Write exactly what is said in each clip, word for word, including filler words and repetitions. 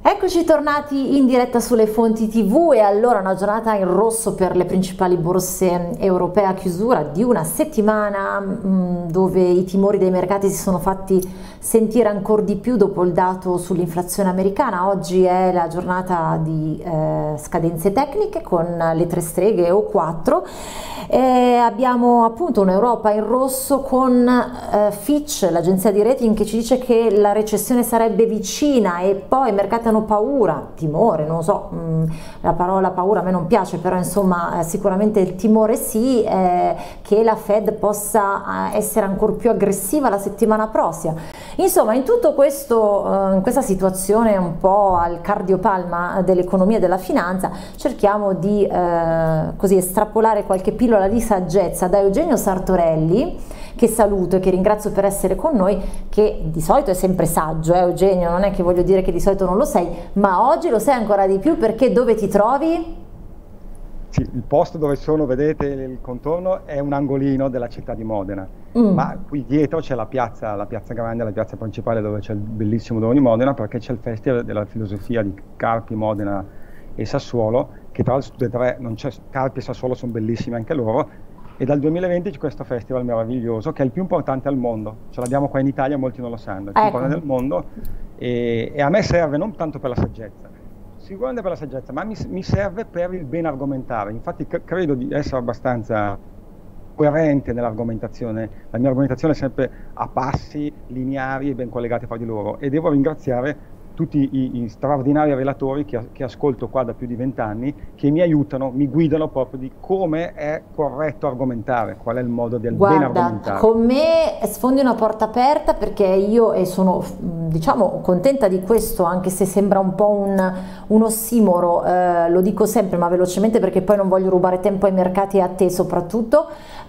Eccoci tornati in diretta sulle fonti tivù e allora una giornata in rosso per le principali borse europee a chiusura di una settimana mh, dove i timori dei mercati si sono fatti sentire ancora di più dopo il dato sull'inflazione americana. Oggi è la giornata di eh, scadenze tecniche con le tre streghe o quattro. E abbiamo appunto un'Europa in rosso con eh, Fitch, l'agenzia di rating, che ci dice che la recessione sarebbe vicina e poi i mercati hanno paura, timore, non so, mh, la parola paura a me non piace, però insomma eh, sicuramente il timore sì, eh, che la Fed possa eh, essere ancora più aggressiva la settimana prossima. Insomma, in tutto questo, eh, in questa situazione un po' al cardiopalma dell'economia e della finanza, cerchiamo di eh, così estrapolare qualche pillola di saggezza da Eugenio Sartorelli, che saluto e che ringrazio per essere con noi, che di solito è sempre saggio, eh, Eugenio, non è che voglio dire che di solito non lo sei, ma oggi lo sei ancora di più, perché dove ti trovi? Sì, il posto dove sono, vedete il contorno, è un angolino della città di Modena, mm. ma qui dietro c'è la piazza, la piazza grande, la piazza principale dove c'è il bellissimo Domo di Modena, perché c'è il Festival della Filosofia di Carpi, Modena e Sassuolo, che tra l'altro tutte e tre, non c'è, Carpi e Sassuolo sono bellissime anche loro, e dal duemilaventi c'è questo festival meraviglioso che è il più importante al mondo, ce l'abbiamo qua in Italia, molti non lo sanno, è il più ecco. importante del mondo e, e a me serve non tanto per la saggezza, sicuramente per la saggezza, ma mi, mi serve per il ben argomentare. Infatti c- credo di essere abbastanza coerente nell'argomentazione, la mia argomentazione è sempre a passi lineari e ben collegati fra di loro, e devo ringraziare tutti i, i straordinari relatori che, che ascolto qua da più di vent'anni, che mi aiutano, mi guidano proprio di come è corretto argomentare, qual è il modo del Guarda, ben argomentare. Con me sfondi una porta aperta, perché io e sono diciamo contenta di questo, anche se sembra un po' un, un ossimoro, eh, lo dico sempre ma velocemente perché poi non voglio rubare tempo ai mercati e a te soprattutto.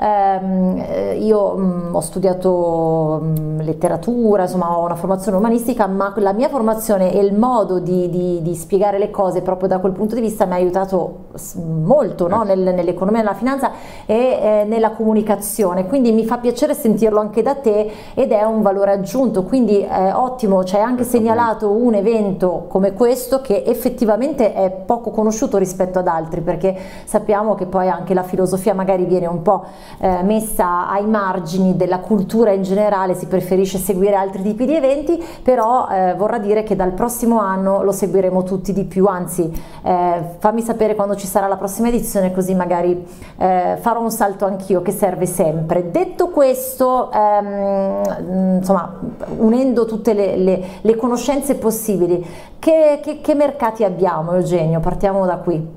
Eh, io mh, ho studiato mh, letteratura, insomma ho una formazione umanistica, ma la mia formazione e il modo di, di, di spiegare le cose proprio da quel punto di vista mi ha aiutato molto, no? Nel, nell'economia, nella finanza e eh, nella comunicazione, quindi mi fa piacere sentirlo anche da te ed è un valore aggiunto, quindi eh, ottimo, ci hai anche segnalato un evento come questo che effettivamente è poco conosciuto rispetto ad altri, perché sappiamo che poi anche la filosofia magari viene un po' eh, messa ai margini della cultura in generale, si preferisce seguire altri tipi di eventi, però eh, vorrà dire che dal prossimo anno lo seguiremo tutti di più, anzi eh, fammi sapere quando ci sarà la prossima edizione, così magari eh, farò un salto anch'io, che serve sempre. Detto questo, ehm, insomma, unendo tutte le, le, le conoscenze possibili, che, che, che mercati abbiamo, Eugenio? Partiamo da qui.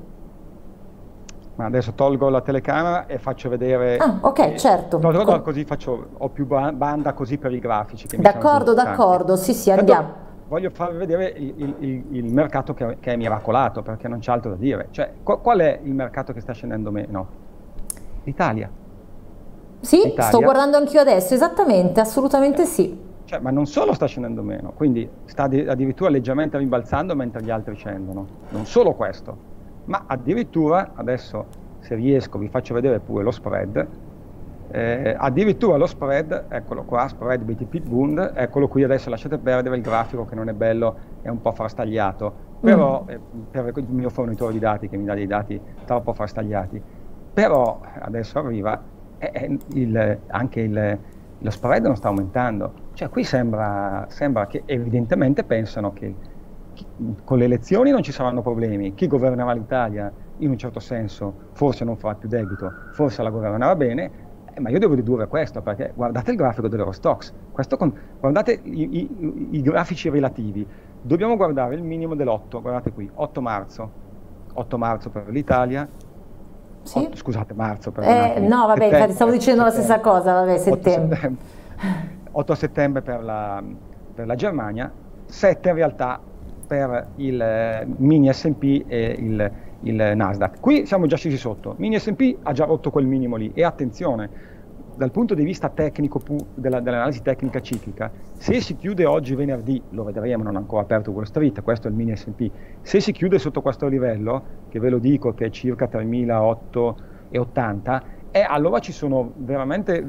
Ma adesso tolgo la telecamera e faccio vedere. Ah, ok, eh, certo. Tolgo, no, così faccio, ho più banda così per i grafici. D'accordo, d'accordo, sì, sì, andiamo. Tanto voglio farvi vedere il, il, il, il mercato che, che è miracolato, perché non c'è altro da dire. Cioè, qual, qual è il mercato che sta scendendo meno? L'Italia. Sì, L'Italia. Sto guardando anch'io adesso, esattamente, assolutamente eh. sì. Cioè, ma non solo sta scendendo meno, quindi sta addirittura leggermente rimbalzando mentre gli altri scendono. Non solo questo, ma addirittura, adesso se riesco vi faccio vedere pure lo spread, eh, addirittura lo spread, eccolo qua, spread B T P Bund, eccolo qui, adesso lasciate perdere il grafico che non è bello, è un po' frastagliato, però mm. eh, per il mio fornitore di dati che mi dà dei dati troppo frastagliati, però adesso arriva, eh, eh, il, anche il, lo spread non sta aumentando, cioè qui sembra, sembra che evidentemente pensano che con le elezioni non ci saranno problemi, chi governerà l'Italia in un certo senso forse non farà più debito, forse la governerà bene, eh, ma io devo dedurre questo, perché guardate il grafico dell'Eurostoxx, questo con, guardate i, i, i grafici relativi, dobbiamo guardare il minimo dell'otto, guardate qui, otto marzo, otto marzo per l'Italia, sì? otto, scusate, marzo per eh, no vabbè, infatti stavo dicendo settembre, la stessa cosa, vabbè, settembre. otto settembre, otto settembre per la, per la Germania, sette in realtà per il eh, mini S and P e il, il Nasdaq. Qui siamo già scesi sotto, mini S and P ha già rotto quel minimo lì, e attenzione, dal punto di vista tecnico, della, dell'analisi tecnica ciclica, se si chiude oggi venerdì, lo vedremo, non è ancora aperto Wall Street, questo è il mini S and P, se si chiude sotto questo livello, che ve lo dico che è circa tremilaottocentottanta, e allora ci sono veramente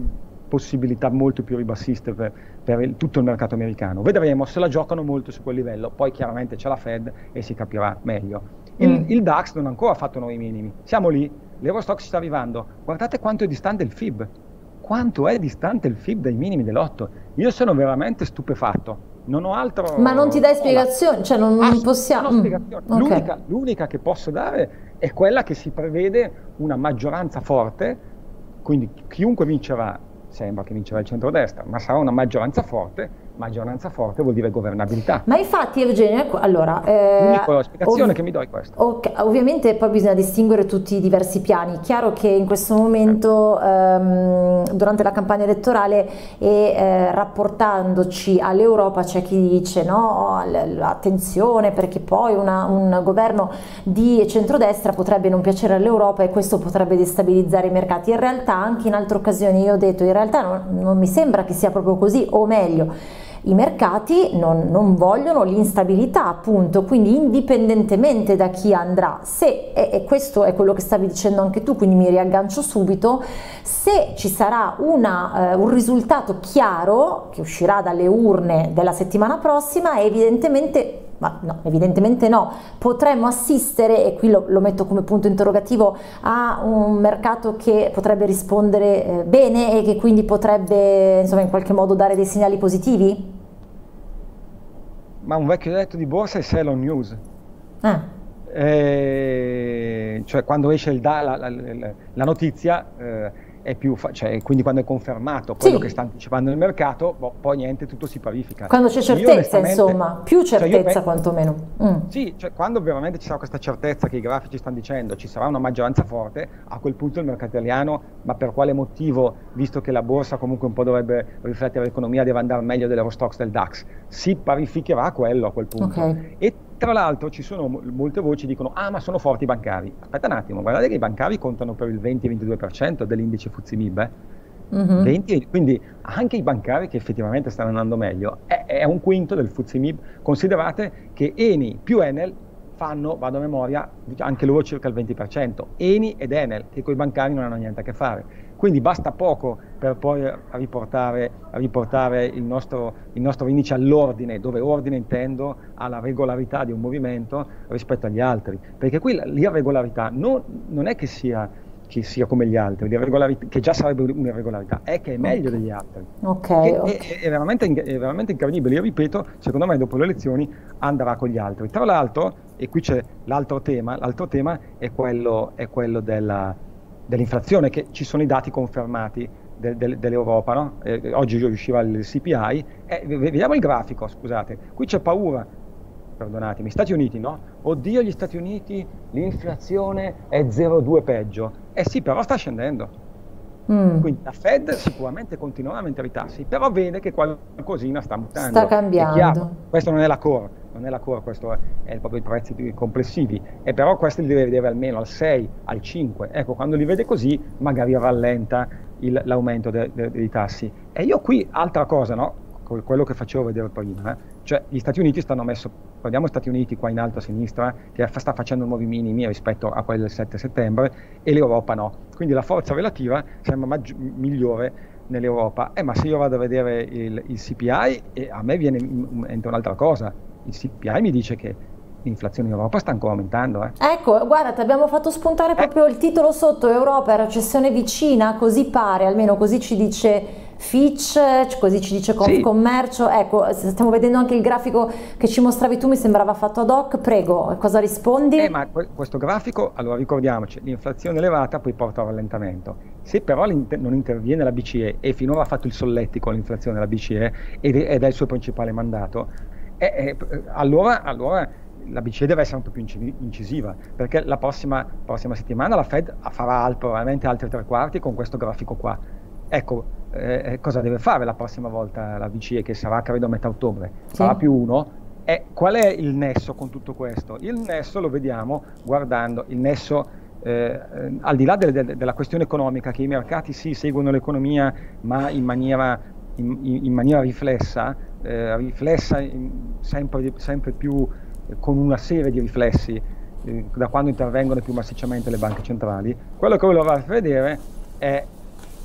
possibilità molto più ribassiste per, per il, tutto il mercato americano. Vedremo se la giocano molto su quel livello, poi chiaramente c'è la Fed e si capirà meglio. Il, mm. il DAX non ha ancora fatto nuovi minimi, siamo lì, l'Eurostoxx sta arrivando, guardate quanto è distante il F I B, quanto è distante il F I B dai minimi dell'otto, io sono veramente stupefatto. Non ho altro. Ma non ti dai spiegazioni? Cioè non, non possiamo. Non ho spiegazioni. Mm, okay. L'unica, l'unica che posso dare è quella che si prevede una maggioranza forte, quindi chiunque vincerà, sembra che vincerà il centrodestra, ma sarà una maggioranza forte. Maggioranza forte vuol dire governabilità. Ma infatti, Eugenio, allora. Eh, L'unica spiegazione che mi do è questa. Okay, ovviamente poi bisogna distinguere tutti i diversi piani. Chiaro che in questo momento, ehm, durante la campagna elettorale e eh, rapportandoci all'Europa, c'è chi dice no, attenzione perché poi una, un governo di centrodestra potrebbe non piacere all'Europa e questo potrebbe destabilizzare i mercati. In realtà, anche in altre occasioni io ho detto, in realtà non, non mi sembra che sia proprio così, o meglio, i mercati non, non vogliono l'instabilità, appunto, quindi indipendentemente da chi andrà, se, e, e questo è quello che stavi dicendo anche tu, quindi mi riaggancio subito, se ci sarà una, eh, un risultato chiaro che uscirà dalle urne della settimana prossima, evidentemente ma no, evidentemente no, potremmo assistere, e qui lo, lo metto come punto interrogativo, a un mercato che potrebbe rispondere eh, bene e che quindi potrebbe insomma in qualche modo dare dei segnali positivi? Ma un vecchio detto di borsa è sell on news. Ah. Eh, cioè quando esce il da, la, la, la, la notizia eh, è più, cioè, quindi quando è confermato quello sì. che sta anticipando il mercato, boh, poi niente, tutto si parifica. Quando c'è certezza, insomma, più certezza cioè quantomeno. Mm. Sì, cioè quando veramente ci sarà questa certezza che i grafici stanno dicendo, ci sarà una maggioranza forte, a quel punto il mercato italiano, ma per quale motivo, visto che la borsa comunque un po' dovrebbe riflettere l'economia, deve andare meglio dell'Eurostoxx, del DAX, si parificherà a quello a quel punto. Okay. E tra l'altro ci sono molte voci che dicono ah ma sono forti i bancari. Aspetta un attimo, guardate che i bancari contano per il venti ventidue per cento dell'indice F T S E M I B, eh? mm-hmm. venti, quindi anche i bancari che effettivamente stanno andando meglio, è, è un quinto del F T S E M I B. Considerate che Eni più Enel fanno, vado a memoria, anche loro circa il venti per cento, Eni ed Enel, che con i bancari non hanno niente a che fare. Quindi basta poco per poi riportare, riportare il, nostro, il nostro indice all'ordine, dove ordine intendo alla regolarità di un movimento rispetto agli altri, perché qui l'irregolarità non, non è che sia, che sia come gli altri, che già sarebbe un'irregolarità, è che è meglio okay. degli altri. Okay, okay. È, è, veramente, è veramente incredibile, io ripeto, secondo me dopo le elezioni andrà con gli altri. Tra l'altro, e qui c'è l'altro tema, l'altro tema è quello, è quello della... dell'inflazione, che ci sono i dati confermati de, de, dell'Europa, no? eh, oggi usciva il C P I, eh, vediamo il grafico, scusate, qui c'è paura, perdonatemi, Stati Uniti, no? Oddio, gli Stati Uniti, l'inflazione è zero virgola due peggio, eh sì, però sta scendendo, mm. quindi la Fed sicuramente continuerà a aumentare i tassi, però vede che qualcosina sta mutando, sta cambiando, è chiaro, questo non è la core, non è la core, questo è, è proprio i prezzi complessivi, e però questo li deve vedere almeno al sei, al cinque, ecco, quando li vede così magari rallenta il, l'aumento de, de, dei tassi. E io qui, altra cosa, no? Quello che facevo vedere prima, eh? Cioè gli Stati Uniti stanno messo, guardiamo gli Stati Uniti qua in alto a sinistra, che sta facendo nuovi minimi rispetto a quelli del sette settembre, e l'Europa no, quindi la forza relativa sembra maggi- migliore nell'Europa, eh, ma se io vado a vedere il, il C P I, eh, a me viene entra un'altra cosa. Il C P I mi dice che l'inflazione in Europa sta ancora aumentando. Eh. Ecco, guarda, ti abbiamo fatto spuntare eh. proprio il titolo sotto, Europa, recessione vicina, così pare, almeno così ci dice Fitch, così ci dice Confcommercio. Sì. Ecco, stiamo vedendo anche il grafico che ci mostravi tu, mi sembrava fatto ad hoc, prego, cosa rispondi? Eh, ma questo grafico, allora ricordiamoci, l'inflazione elevata poi porta a un rallentamento. Se però non interviene la B C E, e finora ha fatto il solletico l'inflazione della B C E, ed è il suo principale mandato, Eh, eh, allora, allora la B C E deve essere un po' più incisiva, perché la prossima, prossima settimana la Fed farà al, probabilmente altri tre quarti con questo grafico qua. Ecco, eh, cosa deve fare la prossima volta la B C E, che sarà credo a metà ottobre? Sì. Farà più uno. E qual è il nesso con tutto questo? Il nesso lo vediamo guardando, il nesso eh, al di là de, de, della questione economica, che i mercati sì seguono l'economia, ma in maniera, in, in maniera riflessa, Eh, riflessa in, sempre, sempre più eh, con una serie di riflessi eh, da quando intervengono più massicciamente le banche centrali. Quello che volevo far vedere è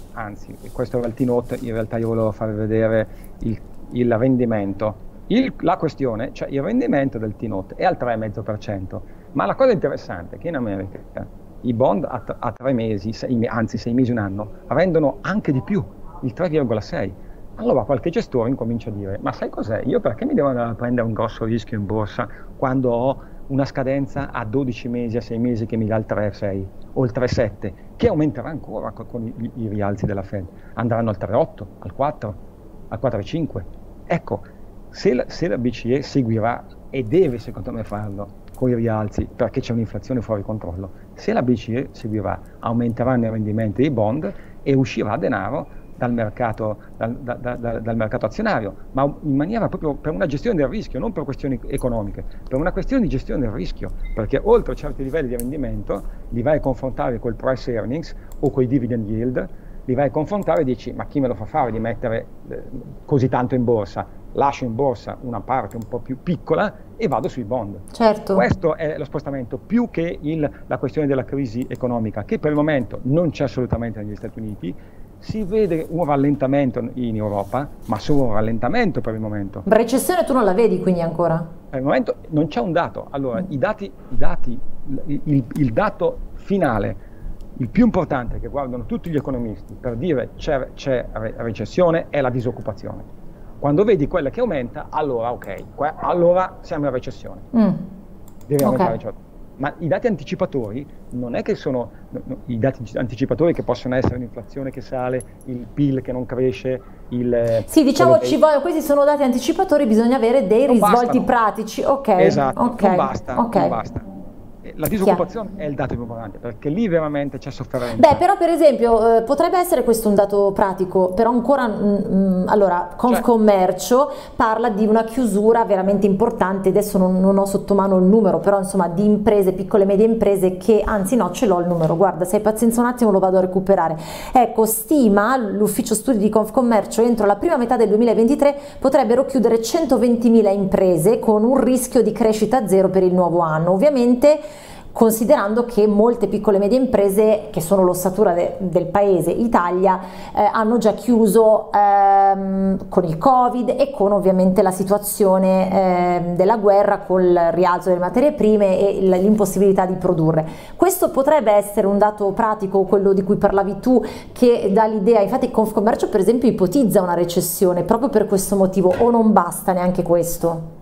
anzi, questo era il T-Note, in realtà io volevo farvi vedere il, il rendimento. Il, la questione, cioè il rendimento del T-Note è al tre virgola cinque per cento, ma la cosa interessante è che in America i bond a, a tre mesi, sei, anzi sei mesi, un anno, rendono anche di più, il tre virgola sei. Allora qualche gestore incomincia a dire, ma sai cos'è? Io perché mi devo andare a prendere un grosso rischio in borsa quando ho una scadenza a dodici mesi, a sei mesi che mi dà il tre virgola sei o il tre virgola sette, che aumenterà ancora con, con i, i rialzi della Fed, andranno al tre virgola otto, al quattro, al quattro virgola cinque. Ecco, se la, se la B C E seguirà, e deve secondo me farlo, con i rialzi, perché c'è un'inflazione fuori controllo, se la B C E seguirà, aumenteranno i rendimenti dei bond e uscirà denaro dal mercato, dal, da, da, dal mercato azionario, ma in maniera proprio per una gestione del rischio, non per questioni economiche, per una questione di gestione del rischio, perché oltre a certi livelli di rendimento li vai a confrontare col price earnings o coi dividend yield, li vai a confrontare e dici, ma chi me lo fa fare di mettere eh, così tanto in borsa? Lascio in borsa una parte un po' più piccola e vado sui bond. Certo. Questo è lo spostamento, più che il, la questione della crisi economica, che per il momento non c'è assolutamente negli Stati Uniti. Si vede un rallentamento in Europa, ma solo un rallentamento per il momento. Recessione tu non la vedi quindi ancora? Per il momento non c'è un dato. Allora, mm. i dati, i dati il, il dato finale, il più importante che guardano tutti gli economisti per dire c'è, c'è recessione, è la disoccupazione. Quando vedi quella che aumenta, allora ok, allora siamo in recessione. Mm. Deve aumentare, okay. Cioè. Ma i dati anticipatori non è che sono no, no, i dati anticipatori che possono essere l'inflazione che sale, il P I L che non cresce, il... Sì, diciamo dei... ci vogliono, questi sono dati anticipatori, bisogna avere dei non risvolti bastano. pratici, ok. Esatto, okay. non basta, okay. non basta. La disoccupazione Chiaro. È il dato più importante, perché lì veramente c'è sofferenza. Beh, però per esempio eh, potrebbe essere questo un dato pratico, però ancora, mh, allora, Confcommercio cioè. parla di una chiusura veramente importante, adesso non, non ho sotto mano il numero, però insomma di imprese, piccole e medie imprese che, anzi no, ce l'ho il numero, guarda, se hai pazienza un attimo lo vado a recuperare. Ecco, stima l'ufficio studi di Confcommercio entro la prima metà del duemilaventitré potrebbero chiudere centoventimila imprese con un rischio di crescita zero per il nuovo anno. Ovviamente considerando che molte piccole e medie imprese, che sono l'ossatura de, del paese Italia, eh, hanno già chiuso ehm, con il Covid e con ovviamente la situazione eh, della guerra, col rialzo delle materie prime e l'impossibilità di produrre. Questo potrebbe essere un dato pratico, quello di cui parlavi tu, che dà l'idea, infatti Confcommercio per esempio ipotizza una recessione proprio per questo motivo, o non basta neanche questo?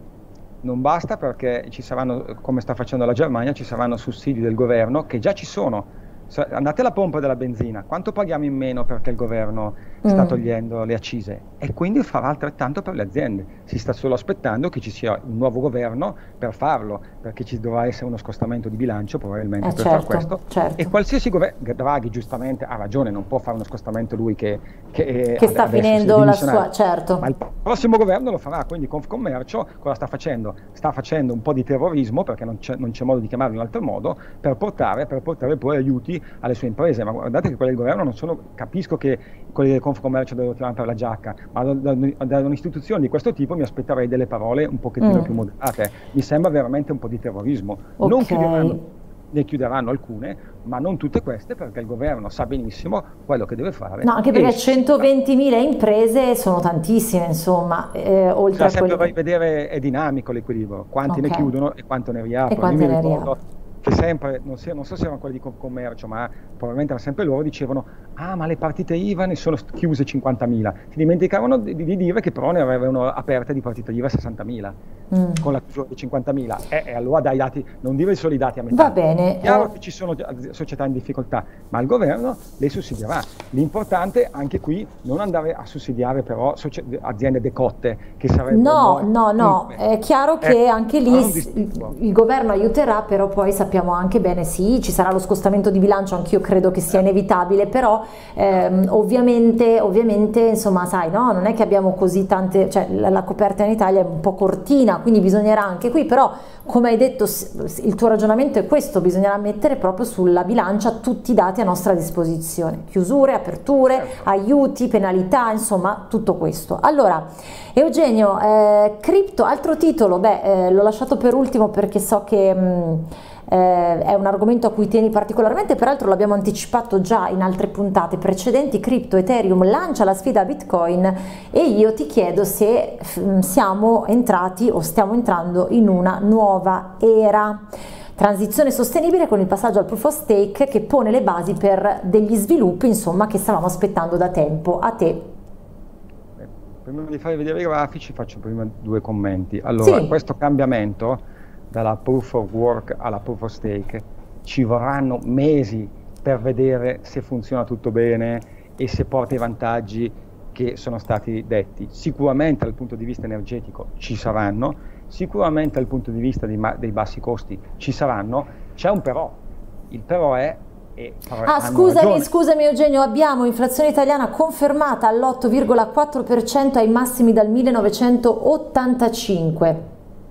Non basta, perché ci saranno, come sta facendo la Germania, ci saranno sussidi del governo che già ci sono. Andate alla pompa della benzina, quanto paghiamo in meno perché il governo sta mm. togliendo le accise? E quindi farà altrettanto per le aziende. Si sta solo aspettando che ci sia un nuovo governo per farlo, perché ci dovrà essere uno scostamento di bilancio probabilmente eh per certo, fare questo. Certo. E qualsiasi governo, Draghi giustamente ha ragione, non può fare uno scostamento lui che, che, che sta finendo la sua, certo. Ma il prossimo governo lo farà, quindi Confcommercio cosa sta facendo? Sta facendo un po' di terrorismo, perché non c'è, non c'è modo di chiamarlo in un altro modo, per portare, per portare poi aiuti alle sue imprese. Ma guardate che quelli del governo non sono, capisco che quelli del Confcommercio devono tirare per la giacca, ma da, da, da un'istituzione di questo tipo mi aspetterei delle parole un pochettino mm. più moderate. Mi sembra veramente un po' di terrorismo. Okay. Non chiuderanno, ne chiuderanno alcune, ma non tutte queste, perché il governo sa benissimo quello che deve fare. No, anche perché centoventimila imprese sono tantissime, insomma, eh, oltre cioè, a sempre quelli... vedere è dinamico l'equilibrio, quanti okay. ne chiudono e quanto ne riaprono. E quanti ne riaprono. Che sempre, non, so, non so se erano quelli di commercio, ma probabilmente erano sempre loro, dicevano ah ma le partite I V A ne sono chiuse cinquantamila, si dimenticavano di, di dire che però ne avevano aperte di partite I V A sessantamila mm. con la chiusura di cinquantamila, e eh, eh, allora dai dati, non dire solo i dati a metà. Va bene. È chiaro eh. che ci sono società in difficoltà, ma il governo le sussidierà. L'importante anche qui non andare a sussidiare però aziende decotte che sarebbero... No, no, no, è chiaro che eh, anche lì il, il governo aiuterà, però poi sappiamo sappiamo anche bene, sì, ci sarà lo scostamento di bilancio, anch'io credo che sia inevitabile, però ehm, ovviamente, ovviamente, insomma, sai, no, non è che abbiamo così tante, cioè la, la coperta in Italia è un po' cortina, quindi bisognerà anche qui, però come hai detto il tuo ragionamento è questo, bisognerà mettere proprio sulla bilancia tutti i dati a nostra disposizione, chiusure, aperture, aiuti, penalità, insomma tutto questo. Allora Eugenio, eh, cripto, altro titolo, beh eh, l'ho lasciato per ultimo perché so che mh, eh, è un argomento a cui tieni particolarmente, peraltro l'abbiamo anticipato già in altre puntate precedenti. Crypto Ethereum lancia la sfida a Bitcoin e io ti chiedo se siamo entrati o stiamo entrando in una nuova era. Transizione sostenibile con il passaggio al proof of stake che pone le basi per degli sviluppi, insomma, che stavamo aspettando da tempo. A te. Prima di fare vedere i grafici faccio prima due commenti. Allora, sì. Questo cambiamento dalla proof of work alla proof of stake ci vorranno mesi per vedere se funziona tutto bene e se porta i vantaggi che sono stati detti. Sicuramente dal punto di vista energetico ci saranno, sicuramente dal punto di vista dei, dei bassi costi ci saranno. C'è un però, il però è E ah, scusami, ragione. scusami Eugenio, abbiamo inflazione italiana confermata all'otto virgola quattro per cento ai massimi dal millenovecentottantacinque.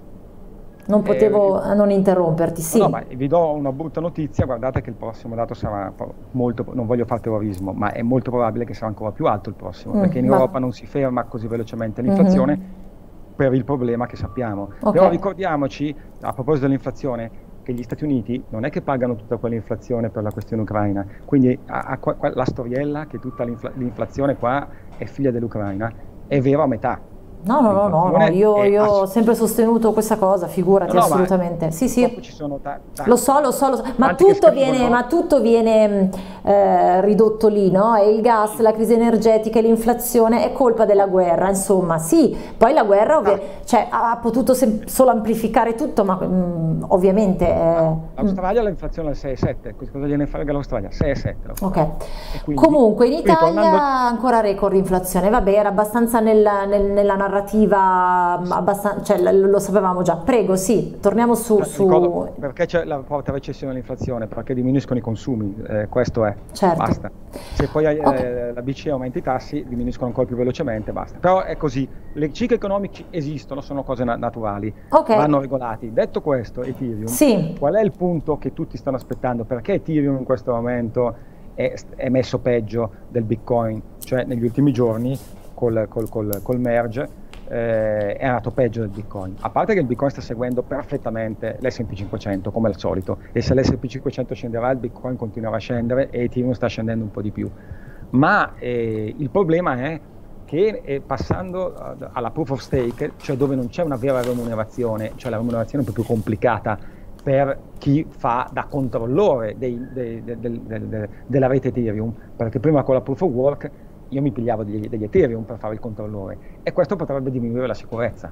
Non potevo eh, non interromperti, sì. No, ma vi do una brutta notizia, guardate che il prossimo dato sarà molto, non voglio fare terrorismo, ma è molto probabile che sarà ancora più alto il prossimo, mm, perché in ma... Europa non si ferma così velocemente l'inflazione mm-hmm. per il problema che sappiamo. Okay. Però ricordiamoci, a proposito dell'inflazione, che gli Stati Uniti non è che pagano tutta quell'inflazione per la questione ucraina, quindi a, a, a, la storiella che tutta l'inflazione qua è figlia dell'Ucraina è vero a metà. No, no, no, no, no, io, io ho sempre sostenuto questa cosa, figurati, no, assolutamente. Sì, sì. Ci sono ta- ta- lo so, lo so, lo so. Ma, tutto viene, ma tutto viene eh, ridotto lì, no? E il gas, la crisi energetica e l'inflazione è colpa della guerra, insomma, sì. Poi la guerra ovvi- ah. cioè, ha potuto sem- solo amplificare tutto, ma mh, ovviamente... Eh, L'Australia l'inflazione è al sei virgola sette, cosa gliene frega l'Australia? sei virgola sette. Ok. Quindi, comunque in Italia tornando... ancora record di inflazione, vabbè, era abbastanza nel, nel, nella narrativa, abbastanza, cioè, lo sapevamo già. Prego, sì, torniamo su... su... Perché c'è la forte recessione dell'inflazione? Perché diminuiscono i consumi, eh, questo è, certo. Basta. Se poi eh, okay. la B C E aumenta i tassi, diminuiscono ancora più velocemente, basta. Però è così, i cicli economici esistono, sono cose na- naturali, okay. vanno regolati. Detto questo, Ethereum, sì. qual è il punto che tutti stanno aspettando? Perché Ethereum in questo momento è, è messo peggio del Bitcoin? Cioè negli ultimi giorni col, col, col, col merge Eh, è andato peggio del Bitcoin, a parte che il Bitcoin sta seguendo perfettamente l'S and P cinquecento come al solito, e se l'S and P cinquecento scenderà il Bitcoin continuerà a scendere e Ethereum sta scendendo un po' di più, ma eh, il problema è che eh, passando alla proof of stake, cioè dove non c'è una vera remunerazione, cioè la remunerazione è un po' più complicata per chi fa da controllore dei, dei, de, de, de, de, della rete Ethereum, perché prima con la proof of work io mi pigliavo degli, degli Ethereum per fare il controllore, e questo potrebbe diminuire la sicurezza.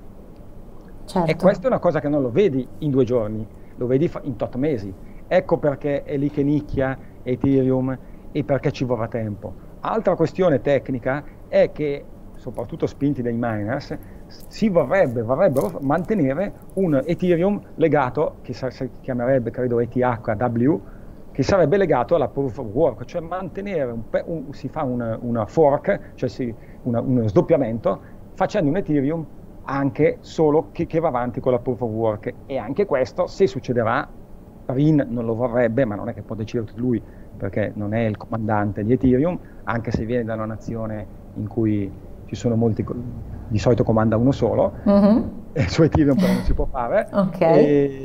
Certo. E questa è una cosa che non lo vedi in due giorni, lo vedi in tot mesi. Ecco perché è lì che nicchia Ethereum e perché ci vorrà tempo. Altra questione tecnica è che, soprattutto spinti dai miners, si vorrebbe, vorrebbero mantenere un Ethereum legato, che si chiamerebbe credo E T H W, che sarebbe legato alla proof of work, cioè mantenere un, un, si fa una, una fork, cioè si, una, uno sdoppiamento, facendo un Ethereum anche solo che, che va avanti con la proof of work. E anche questo, se succederà, Rin non lo vorrebbe, ma non è che può decidere lui, perché non è il comandante di Ethereum, anche se viene da una nazione in cui ci sono molti, di solito comanda uno solo, mm-hmm. e su Ethereum però non si può fare. Okay.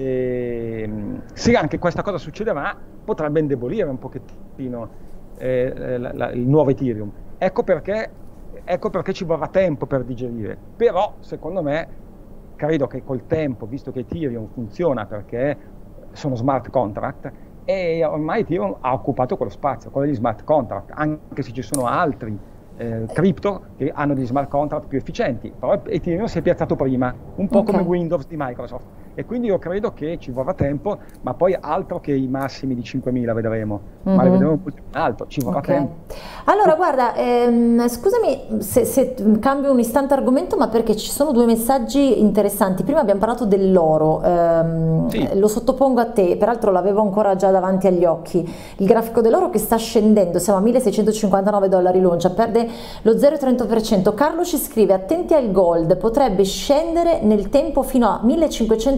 E, se anche questa cosa succederà, potrebbe indebolire un pochettino eh, la, la, il nuovo Ethereum. Ecco perché, ecco perché ci vorrà tempo per digerire. Però, secondo me, credo che col tempo, visto che Ethereum funziona perché sono smart contract, e ormai Ethereum ha occupato quello spazio, quello degli smart contract, anche se ci sono altri eh, cripto che hanno degli smart contract più efficienti, però Ethereum si è piazzato prima, un po' okay. come Windows di Microsoft, e quindi io credo che ci vorrà tempo, ma poi altro che i massimi di cinquemila vedremo, mm-hmm. ma li vedremo un po' più alto, ci vorrà okay. tempo. Allora guarda, ehm, scusami se, se cambio un istante argomento, ma perché ci sono due messaggi interessanti. Prima abbiamo parlato dell'oro, ehm, sì. lo sottopongo a te, peraltro l'avevo ancora già davanti agli occhi, il grafico dell'oro che sta scendendo, siamo a milleseicentocinquantanove dollari l'oncia, perde lo zero virgola trenta per cento. Carlo ci scrive: attenti al gold, potrebbe scendere nel tempo fino a millecinquecento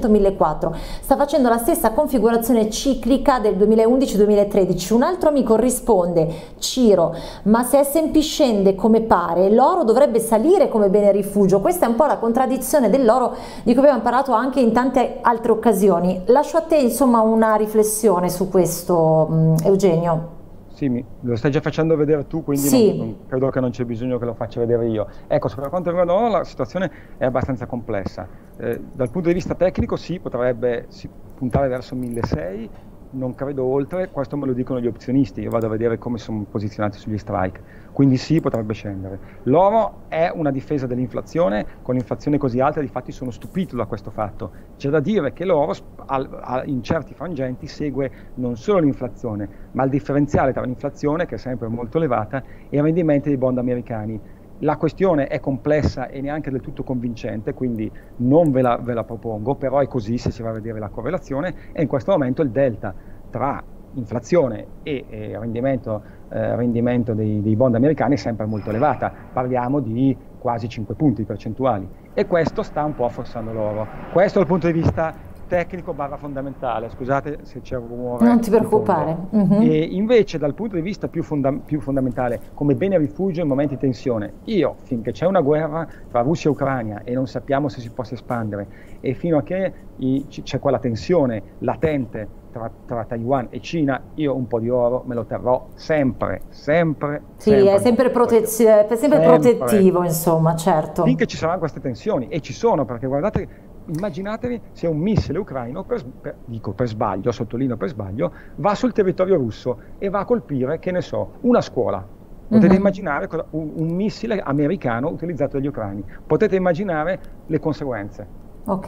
milletrecento millequattrocento, sta facendo la stessa configurazione ciclica del duemilaundici duemilatredici. Un altro amico risponde: Ciro, ma se S and P scende come pare, l'oro dovrebbe salire come bene rifugio. Questa è un po' la contraddizione dell'oro di cui abbiamo parlato anche in tante altre occasioni. Lascio a te insomma una riflessione su questo, mh, Eugenio. Sì, mi, lo stai già facendo vedere tu, quindi Sì. non, non, credo che non c'è bisogno che lo faccia vedere io. Ecco, per quanto riguarda l'oro, la situazione è abbastanza complessa. Eh, dal punto di vista tecnico sì, potrebbe sì, puntare verso milleseicento, non credo oltre, questo me lo dicono gli opzionisti, io vado a vedere come sono posizionati sugli strike, quindi sì, potrebbe scendere. L'oro è una difesa dell'inflazione, con l'inflazione così alta, difatti sono stupito da questo fatto. C'è da dire che l'oro in certi frangenti segue non solo l'inflazione, ma il differenziale tra l'inflazione, che è sempre molto elevata, e i rendimenti dei bond americani. La questione è complessa e neanche del tutto convincente, quindi non ve la, ve la propongo, però è così se si va a vedere la correlazione, e in questo momento il delta tra inflazione e, e rendimento, eh, rendimento dei, dei bond americani è sempre molto elevata, parliamo di quasi cinque punti percentuali, e questo sta un po' affossando l'oro. Questo dal punto di vista tecnico barra fondamentale, scusate se c'è un rumore. Non ti preoccupare. Uh-huh. E invece dal punto di vista più, fonda più fondamentale, come bene rifugio in momenti di tensione, io finché c'è una guerra tra Russia e Ucraina e non sappiamo se si possa espandere, e fino a che c'è quella tensione latente tra, tra Taiwan e Cina, io un po' di oro me lo terrò sempre, sempre. Sì, sempre, è sempre, è sempre, sempre protettivo, insomma, certo. Finché ci saranno queste tensioni, e ci sono, perché guardate, immaginatevi se un missile ucraino, per, per, dico per sbaglio, sottolineo per sbaglio, va sul territorio russo e va a colpire, che ne so, una scuola. Potete mm-hmm. immaginare un, un missile americano utilizzato dagli ucraini. Potete immaginare le conseguenze. Ok.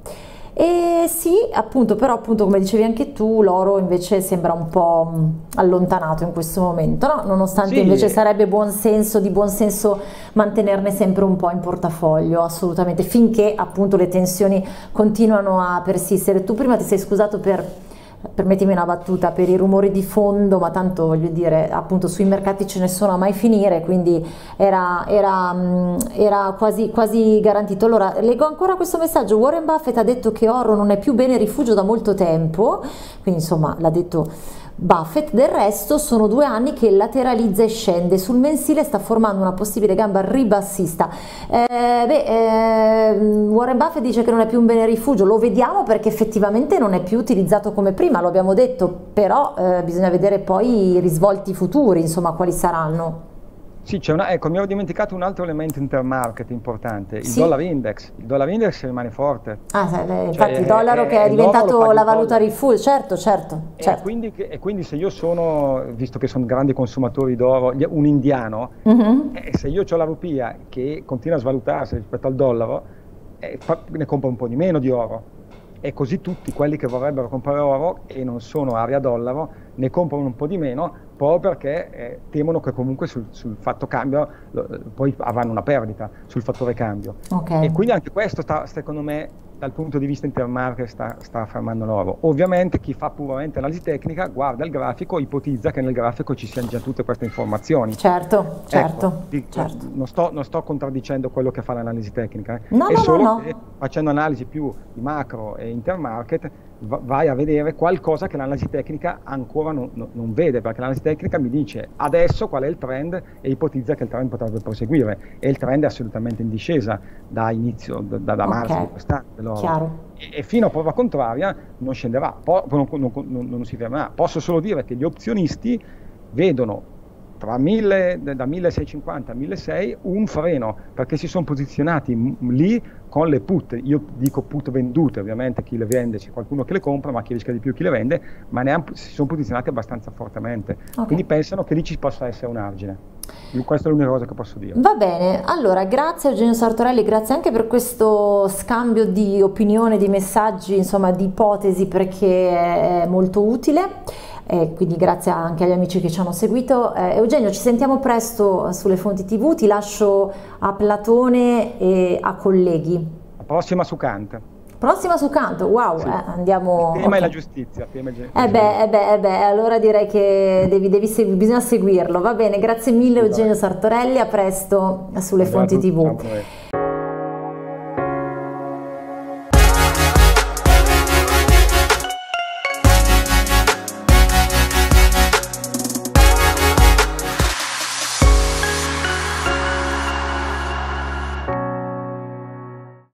E sì, appunto, però appunto come dicevi anche tu, l'oro invece sembra un po' allontanato in questo momento, no? Nonostante sì, invece sarebbe buon senso, di buon senso mantenerne sempre un po' in portafoglio, assolutamente, finché appunto le tensioni continuano a persistere. Tu prima ti sei scusato per, permettimi una battuta, per i rumori di fondo, ma tanto voglio dire, appunto sui mercati ce ne sono a mai finire, quindi era, era, era quasi, quasi garantito. Allora, leggo ancora questo messaggio. Warren Buffett ha detto che oro non è più bene rifugio da molto tempo, quindi insomma l'ha detto Buffett. Del resto sono due anni che lateralizza e scende, sul mensile sta formando una possibile gamba ribassista. Eh, beh, eh, Warren Buffett dice che non è più un bene rifugio, lo vediamo perché effettivamente non è più utilizzato come prima, lo abbiamo detto, però eh, bisogna vedere poi i risvolti futuri, insomma, quali saranno. Sì, c'è una, ecco, mi ero dimenticato un altro elemento intermarket importante, il sì. dollar index. Il dollar index rimane forte. Ah, cioè, infatti il dollaro è, che è diventato la valuta rifugio, certo, certo. certo. E, quindi, e quindi se io sono, visto che sono grandi consumatori d'oro, un indiano, uh-huh. eh, se io ho la rupia che continua a svalutarsi rispetto al dollaro, eh, ne compro un po' di meno di oro. E così tutti quelli che vorrebbero comprare oro e non sono area dollaro ne comprano un po' di meno, proprio perché eh, temono che comunque sul, sul fatto cambio lo, poi avranno una perdita sul fattore cambio. Okay. E quindi anche questo sta, secondo me, dal punto di vista intermarket sta, sta fermando l'oro. Ovviamente chi fa puramente analisi tecnica guarda il grafico, ipotizza che nel grafico ci siano già tutte queste informazioni. Certo, certo. Ecco, dico, certo. Non, sto, non sto contraddicendo quello che fa l'analisi tecnica, eh. no, è no, solo no, no. che facendo analisi più di macro e intermarket vai a vedere qualcosa che l'analisi tecnica ancora non, non, non vede, perché l'analisi tecnica mi dice adesso qual è il trend e ipotizza che il trend potrebbe proseguire, e il trend è assolutamente in discesa da inizio, da, da marzo okay. di quest'anno, e, e fino a prova contraria non scenderà, po non, non, non, non si fermerà. Posso solo dire che gli opzionisti vedono tra mille, da milleseicentoscinquanta a milleseicento un freno, perché si sono posizionati lì con le put. Io dico put vendute, ovviamente chi le vende c'è qualcuno che le compra, ma chi rischia di più chi le vende, ma ne han, si sono posizionati abbastanza fortemente, okay. Quindi pensano che lì ci possa essere un argine. Questa è l'unica cosa che posso dire. Va bene, allora grazie Eugenio Sartorelli, grazie anche per questo scambio di opinione, di messaggi, insomma di ipotesi, perché è molto utile. Eh, quindi grazie anche agli amici che ci hanno seguito. eh, Eugenio, ci sentiamo presto sulle fonti tivù, ti lascio a Platone e a colleghi. La prossima su Kant. Prossima su Kant, wow, sì. eh, andiamo... Il tema okay. è la giustizia. Tema è eh, beh, eh beh, eh beh, allora direi che devi, devi segui, bisogna seguirlo. Va bene, grazie mille Eugenio Sartorelli, a presto sulle fonti tivù.